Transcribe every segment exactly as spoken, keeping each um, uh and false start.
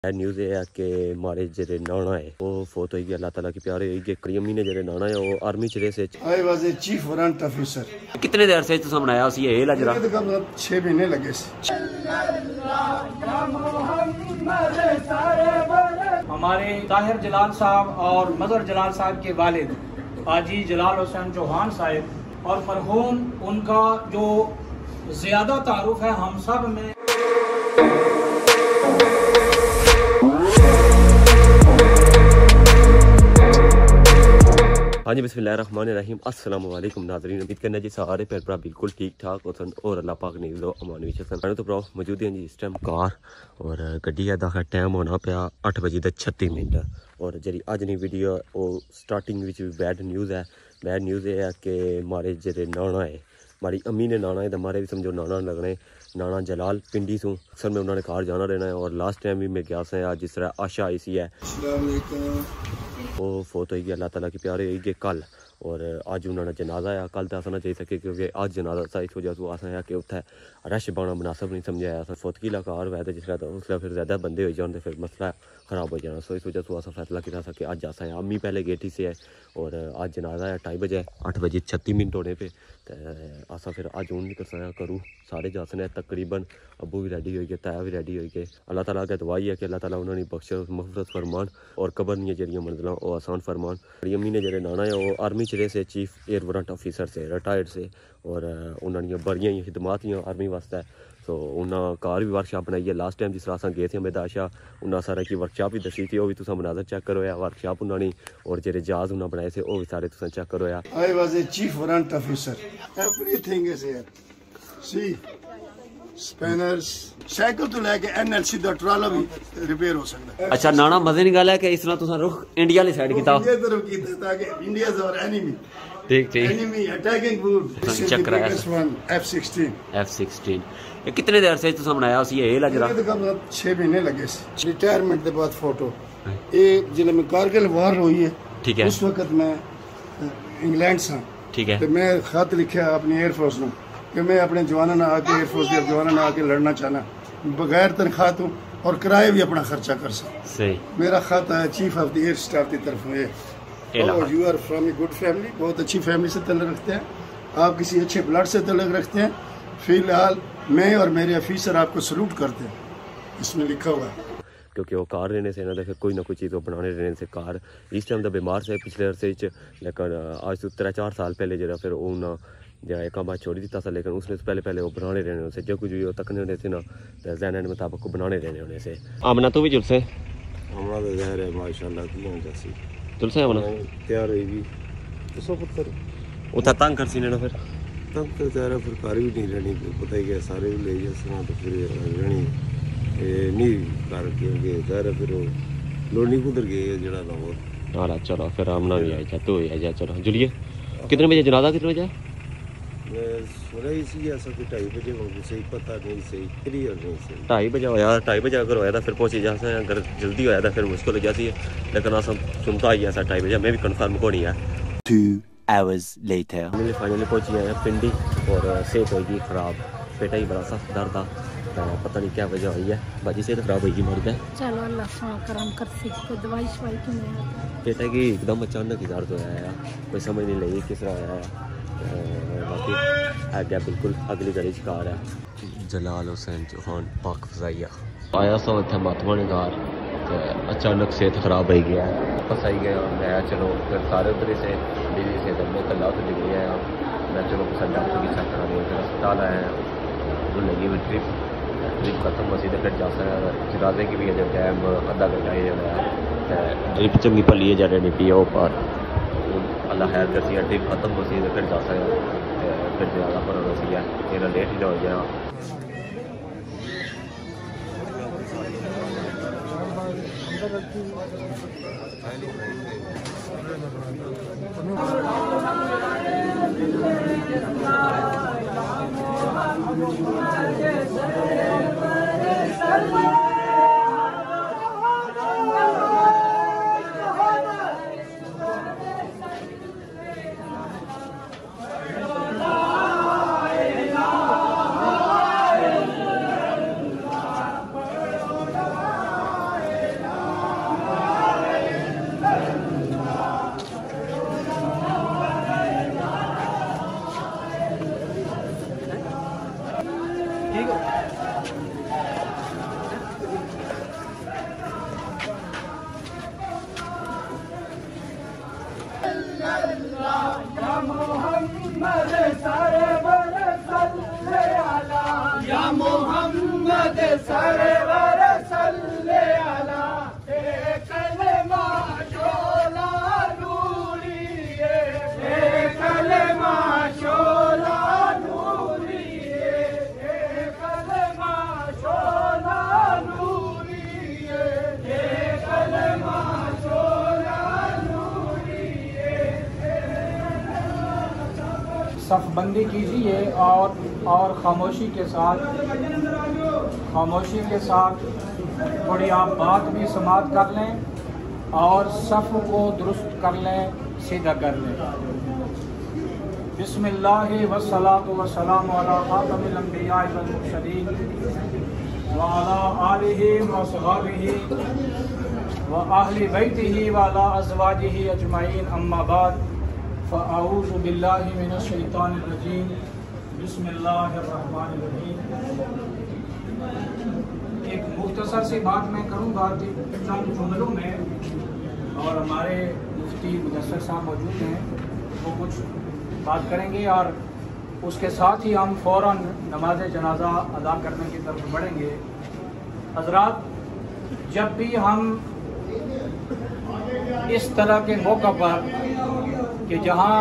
News है कि हमारे जेरे नाना है वो फोत होगी अल्लाह ताला की प्यारे होगी कड़ी अम्मी ने जेरे नाना है वो आर्मी च रहे से I was a chief warrant officer. कितने देर से तुसा बनाया उसी ये लजरा छह महीने लगे से। हमारे ताहिर जलाल साहब और मजहर जलाल साहब के वालिद हाजी जलाल हुसैन चौहान साहब और मरहूम उनका जो ज्यादा तारुफ है हम सब में। हाँ जी बिस्मिल्लाहिर्रहमानिर्रहीम अस्सलाम वालेकुम नाज़रीन, उम्मीद करना जी सारे भैन भरा बिल्कुल ठीक ठाक होसन और अल्लाह पाक ने जो अमान विच हसन। तो भरा मौजूद हैं जी इस टाइम कार और गड्डी दा टाइम होना पाया अठ बजे दे छत्ती मिनट और जी अज दी वीडियो वो स्टार्टिंग विच भी बैड न्यूज़ है। बैड न्यूज़ ये है कि हमारे जेरे नाना है हमारी अम्मी ने नाना है तो हमारे भी समझो नाना लगने नाना जलाल पिंडी सू अक्सर में उन्होंने कार जाना रहना है और लास्ट टाइम भी मैं गया से आज जिस तरह आशा आई सी है वो फोत होगी अल्लाह ताला की प्यारे होगी कल और अज उन्होंने जनाजा आया कल तो अस ना जाई सके क्योंकि अज जनाजा था इस वजह से अस आया कि उत्थे रश पाना मुनासिब नहीं समझाया अस फोतगी ला कार वै तो जिसलै उसलै फिर ज़्यादा बंदे हो जान तो फिर मसला खराब हो जाना। सो इस वजह से अस फैसला किया सके अज अस आया अम्मी पहले गेटी से है और अज जनाजा आया ढाई बजे अठ बजे छत्ती मिनट होने पे तो अस फिर अज हूँ नहीं कर सकते करूँ सारे जासने तकरीबन अबू भी रेडी हो गए ताया भी रेडी हो गए। अल्लाह ताला अगर दुआई है कि अल्लाह ताला उन्होंने बख्श मफरत फरमान और कबर नहीं जरिया मंजिल वो आसान फरमान। मेरी अम्मी ने जेरे नाना है वो आर्मी च रहे से चीफ एयर वारंट ऑफिसर से रिटायर्ड से और उन्होंने बड़िया ही खिदमात ही आर्मी वास्ते तो उन्हें कार भी वर्कशॉप बनाई है। लास्ट टाइम जिस तरह अस गए थे मेदाशा उन्हें सारा की वर्कशॉप भी दसी थी वो भी तुम मनाजर चेक करो वर्कशॉप उन्होंने और जेरे जहाज उन्हें बनाए थे वो भी सारे तुम चेक करो। I was a chief warrant officer everything is here see spanners cycle तो लेके एनएलसी दा ट्राला भी रिपेयर हो सकता है। अच्छा नाना मजे की गल है कि इस तरह तुसा रुख इंडिया वाली साइड कीता इंडिया तरफ कीता ताकि इंडिया इज आवर एनिमी ठीक ठीक एनिमी अटैकिंग वुड चेक कराया एफ सिक्सटीन एफ सिक्सटीन ये कितने देर से तुसा बनाया उसी ये लजरा छह महीने लगे से रिटायरमेंट के बाद फोटो ये जिले में कारगिल वार हुई है ठीक है उस वक्त मैं इंग्लैंड से ठीक है तो मैं खत लिखा अपनी एयरफोर्स में कि मैं अपने जवानों ने आके एयरफोर्स के जवानों ने आके लड़ना चाहना बगैर तनख्वाह तो और किराए भी अपना खर्चा कर सकता। सही मेरा खत है chief of the air staff की तरफ में you are from a good family बहुत अच्छी फैमिली से तल्लुक रखते हैं आप किसी अच्छे ब्लड से तल्लुक रखते हैं। फिलहाल मैं और मेरे ऑफिसर आपको सलूट करते हैं इसमें लिखा हुआ है क्योंकि वो कार रहने से ना फिर कोई ना कोई चीज़ वो बनाने रहने से कार इस टाइम तो बीमार से पिछले अरसे लेकिन आज तो त्रै चार साल पहले जरा फिर उन्हें जरा एक बात छोड़ दिता था लेकिन उसने से पहले पहले वो बनाने रहने से जो कुछ भी वो तकने होने से ना तो जहन मुताबिक बनाने रहने होने से। आमना तो भी जुलसे हमारा तो जहर है माशाल्लाह की हो जैसी जुलसे आमना तैयार होगी तो सब कर उतना तंग कर सी ना फिर तंग कर जा रहा फिर कार भी नहीं रहनी पता ही क्या सारे भी ले जाए तो फिर रहनी नहीं कर क्योंकि ज़ाहिर फिर वो लोनी कुदर गए जरा ना वो हाँ चलो फिर आमना भी आई जा तो आ जा चलो जुलिए कितने बजे जनाजा कितने बजे ढाई बजे सही पता नहीं सही क्लियर नहीं सही ढाई बजे होया ढाई बजे अगर होया तो फिर पहुंची जा अगर जल्दी होया तो फिर मुश्किल हो जाती है लेकिन अस सुनता ही ऐसा ढाई बजे मैं भी कन्फर्म को नहीं है। Two hours later finally finally पहुंची आया पिंडी और सेहत होगी खराब पेटा ही बड़ा सा दर्द आ तो पता नहीं क्या वजह हुई है बाजी सेहत खराब होगी मर्द है चलो अल्लाह करम कर को दवाई शवाई क्यों पेटा की एकदम अचानक ही दर्द होया है कोई समझ नहीं लगी किस तरह होया है बाकी है बिल्कुल अगली गली कार है जलाल हुसैन चौहान पाक फजाइया आया सो इतना मातमा ने घर तो अचानक सेहत खराब हो गया वापस आई गया मैं चलो फिर सारे उधर से बीवी से तो मैं कल तो डिग्री आया मैं चलो किसी डॉक्टर की चेक करा दिया फिर अस्पताल आया वो लगी हुई ट्रिप ट्रिप खत्म हो सी तो फिर जा सकता जनाजे की भी अजय टाइम अद्धा घंटा ही है ड्रिप चंगी भली जा रही पी ओ पर अल्लाह खैर कर सी ट्रिप खत्म हो सी तो फिर जा सकता फिर ज़्यादा पर हो सी है मेरा लेट ही हो गया। सरवर सल्ले अला कलमा शोला नूरी कलमा शोला नूरी कलमा शोला नूरी कलमा शोला नूरी। सफबंदी कीजिए और और खामोशी के साथ खामोशी के साथ थोड़ी आप बात भी समाप्त कर लें और सफ़ को दुरुस्त कर लें, सीधा कर लें। बिस्मिल्लाह वस्सलातु वस्सलामु अला खातमिल अंबिया वल मुरसलीन व अला आलिहि व अस्हाबिहि व अहली बैतिहि व अला अज़वाजिहि अजमाइन अम्मा बाद फ़अऊज़ु बिल्लाहि मिनश शैतानिर रजीम बिस्मिल्लाहिर्रहमानिर्रहीम। एक मुख्तसर सी बात मैं करूँगा चंद जुमलों में, और हमारे मुफ्ती मुदस्सर साहब मौजूद हैं, वो कुछ बात करेंगे और उसके साथ ही हम फ़ौरन नमाज जनाजा अदा करने की तरफ बढ़ेंगे। हज़रात, जब भी हम इस तरह के मौका पर कि जहाँ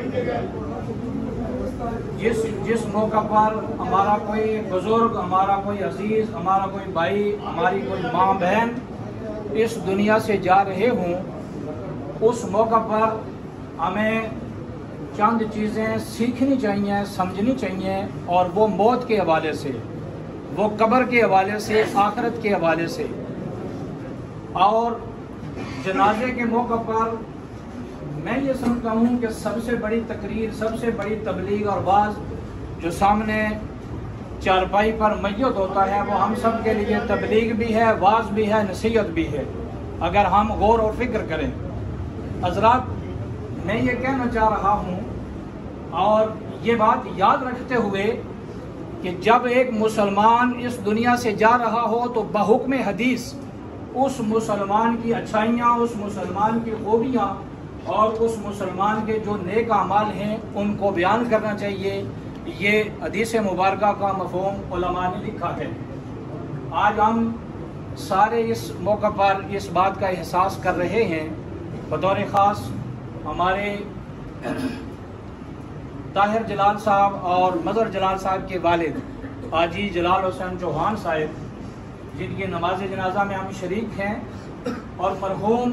जिस जिस मौका पर हमारा कोई बुजुर्ग, हमारा कोई अजीज, हमारा कोई भाई, हमारी कोई माँ बहन इस दुनिया से जा रहे हों, उस मौका पर हमें चंद चीज़ें सीखनी चाहिए, समझनी चाहिए, और वो मौत के हवाले से, वो कब्र के हवाले से, आखिरत के हवाले से। और जनाजे के मौका पर मैं ये समझता हूँ कि सबसे बड़ी तकरीर, सबसे बड़ी तबलीग और वाज जो सामने चारपाई पर मैयत होता है, वो हम सब के लिए तबलीग भी है, वाज भी है, नसीहत भी है, अगर हम गौर और फिक्र करें। हज़रात, मैं ये कहना चाह रहा हूँ और ये बात याद रखते हुए कि जब एक मुसलमान इस दुनिया से जा रहा हो तो बहुक्म हदीस उस मुसलमान की अच्छाइयाँ, उस मुसलमान की खूबियाँ और उस मुसलमान के जो नेक अमाल हैं उनको बयान करना चाहिए। ये हदीस मुबारका का मफ़हूम उलमा ने लिखा है। आज हम सारे इस मौका पर इस बात का एहसास कर रहे हैं। बतौर ख़ास हमारे ताहिर जलाल साहब और मज़र जलाल साहब के वालिद हाजी जलाल हुसैन चौहान साहब, जिनकी नमाज जनाजा में हम शरीक हैं, और मरहूम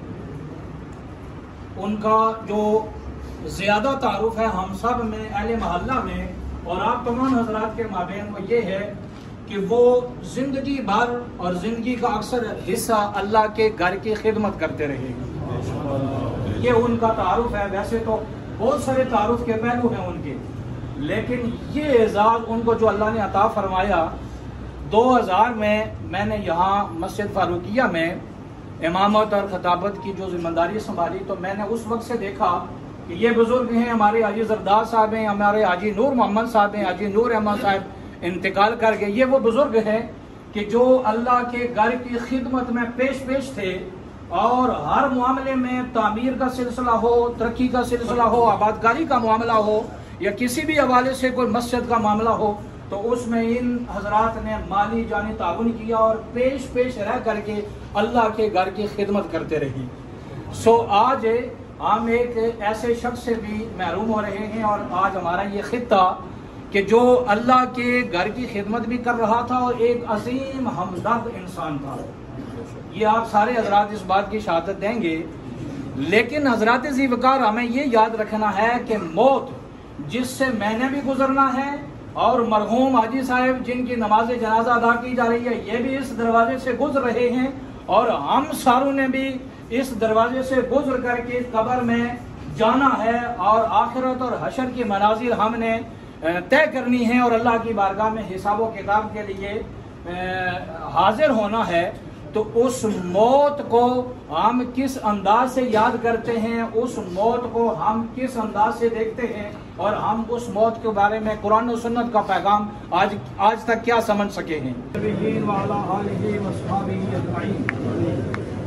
उनका जो ज़्यादा तारुफ है हम सब में, अहले महल्ला में और आप तमाम हजरात के माबेन, वो ये है कि वो ज़िंदगी भर और ज़िंदगी का अक्सर हिस्सा अल्लाह के घर की खिदमत करते रहे। ये उनका तारुफ है। वैसे तो बहुत सारे तारुफ के पहलू हैं उनके, लेकिन ये एजाज़ उनको जो अल्लाह ने अता फरमाया, दो हज़ार में मैंने यहाँ मस्जिद फारूकिया में इमामत और खताबत की जो जिम्मेदारी संभाली, तो मैंने उस वक्त से देखा कि ये बुजुर्ग हैं, हमारे हाजी जरदार साहब हैं, हमारे हाजी नूर मोहम्मद साहब हैं, हाजी नूर अहमद साहब इंतकाल कर गए। ये वो बुजुर्ग हैं कि जो अल्लाह के घर की खिदमत में पेश पेश थे, और हर मामले में, तामीर का सिलसिला हो, तरक्की का सिलसिला हो, आबादकारी का मामला हो, या किसी भी हवाले से कोई मस्जिद का मामला हो, तो उसमें इन हजरात ने माली जानी ताउन किया और पेश पेश रह करके अल्लाह के घर की खिदमत करते रहे। सो आज हम एक ऐसे शख्स से भी महरूम हो रहे हैं, और आज हमारा ये खित्ता कि जो अल्लाह के घर की खिदमत भी कर रहा था और एक अजीम हमदर्द इंसान था। ये आप सारे हजरात इस बात की शहादत देंगे। लेकिन हजरात ज़ीवकार, हमें ये याद रखना है कि मौत जिससे मैंने भी गुजरना है, और मरहूम हाजी साहब जिनकी नमाज जनाजा अदा की जा रही है, ये भी इस दरवाजे से गुजर रहे हैं, और हम सारों ने भी इस दरवाजे से गुजर करके कब्र में जाना है, और आखिरत और हशर की मनाजिर हमने तय करनी है, और अल्लाह की बारगाह में हिसाब किताब के लिए हाजिर होना है। तो उस मौत को हम किस अंदाज से याद करते हैं, उस मौत को हम किस अंदाज से देखते हैं, और हम उस मौत के बारे में कुरान और सुन्नत का पैगाम आज आज तक क्या समझ सके हैं।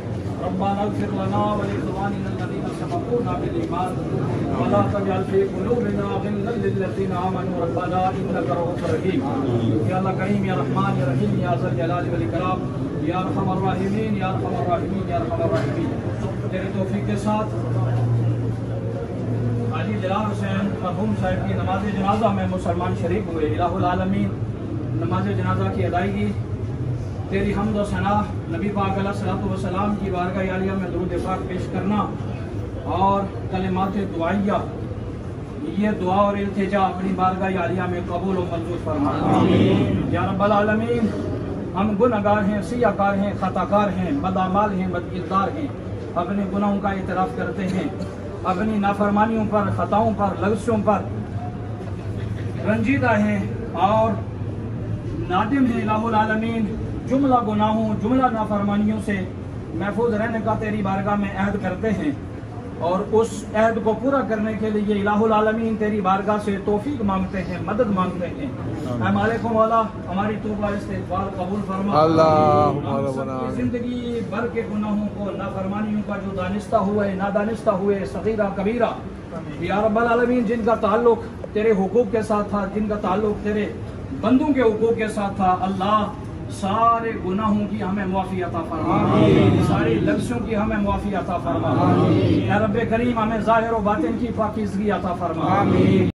रब्बाना इग़फिर लना व लिइख़वानिना अल्लज़ीना सबक़ूना बिल ईमान व ला तजअल फ़ी क़ुलूबिना ग़िल्लन लिल्लज़ीना आमनू रब्बना इन्नका रऊफ़ुर रहीम। या अल्लाह करीम या रहमान या रहीम या ज़ल जलाल वल इकराम या अरहमर राहिमीन या अरहमर राहिमीन या अरहमर राहिमीन। तेरे तौफीक के साथ हाजी जलाल हुसैन मरहूम साहब की नमाज जनाजा में मुसलमान शरीक हुए। इलाहुल आलमीन नमाज जनाजा की अदायगी तेरी हम्द व सना नबी पाक अलैहिस्सलातु वस्सलाम की बारगाह आलिया में दुरूद पाक पेश करना और कलिमात दुआइया ये दुआ और इल्तिजा अपनी बारगाह आलिया में कबूल और मंजूर फरमा। या रब्बल आलमीन हम गुनहगार हैं, सियाकार हैं, खताकार हैं, बदअमाल हैं, बदकिरदार हैं, अपने गुनाहों का इतराफ़ करते हैं, अपनी नाफरमानियों पर, खताओं पर, लग़्ज़ियों पर रंजीदा हैं और नादिम हैं। इलाहुल आलमीन जुमला गुनाहों, जुमला नाफरमानियों से महफूज रहने का तेरी बारगाह में अहद करते हैं और उस अहद को पूरा करने के लिए इलाहुल आलमीन तेरी बारगाह से तौफीक मांगते हैं, मदद मांगते हैं। ऐ मालिक मौला हमारी तौबा इस्तिग़फ़ार कबूल फरमा। अल्लाह जिंदगी भर के गुनाहों को, नाफरमानियों का जो दानिस्ता हुए, नादानिस्ता हुए, सगीरा कबीरा, या रब्बल आलमीन जिनका ताल्लुक तेरे हुकूक के साथ था, जिनका ताल्लुक तेरे बंदों के हुकूक के साथ था, अल्लाह सारे गुनाहों की हमें मुआफ़ी अता फरमा, सारी लफ्ज़ों की हमें मुआफ़ी अता फरमा। या रब्बे करीम हमें ज़ाहिर व बातिन की पाकीज़गी अता फरमा।